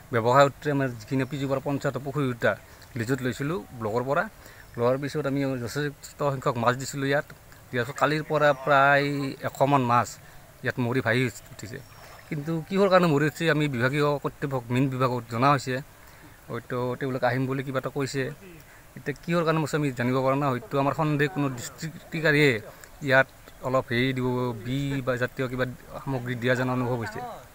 ব্যৱসায় সূত্ৰে আমাৰ যিখিনি পিজিপাৰা পঞ্চায়তৰ পুখুৰী দুটা লিজত লৈছিলোঁ ব্লকৰ পৰা লোৱাৰ পিছত আমি যথেষ্ট সংখ্যক মাছ দিছিলোঁ ইয়াত দিয়াৰ পিছত কালিৰ পৰা প্ৰায় 100 মান মাছ ইয়াত মৰি ভাহি উঠিছে কিন্তু কিহৰ কাৰণে মৰি উঠিছে আমি বিভাগীয় কৰ্তৃপক্ষ মীন বিভাগত জনা হৈছে হয়তো তেওঁলোকে আহিম বুলি কিবা এটা কৈছে এতিয়া কিহৰ কাৰণে আমি জানিব পৰা নাই হয়তো আমাৰ সন্দেহ কোনো ডিষ্ট্ৰিক্টকাৰীয়ে ইয়াত অলপ হেৰি দিব বি বা জাতীয় কিবা সামগ্ৰী দিয়া যেন অনুভৱ হৈছে।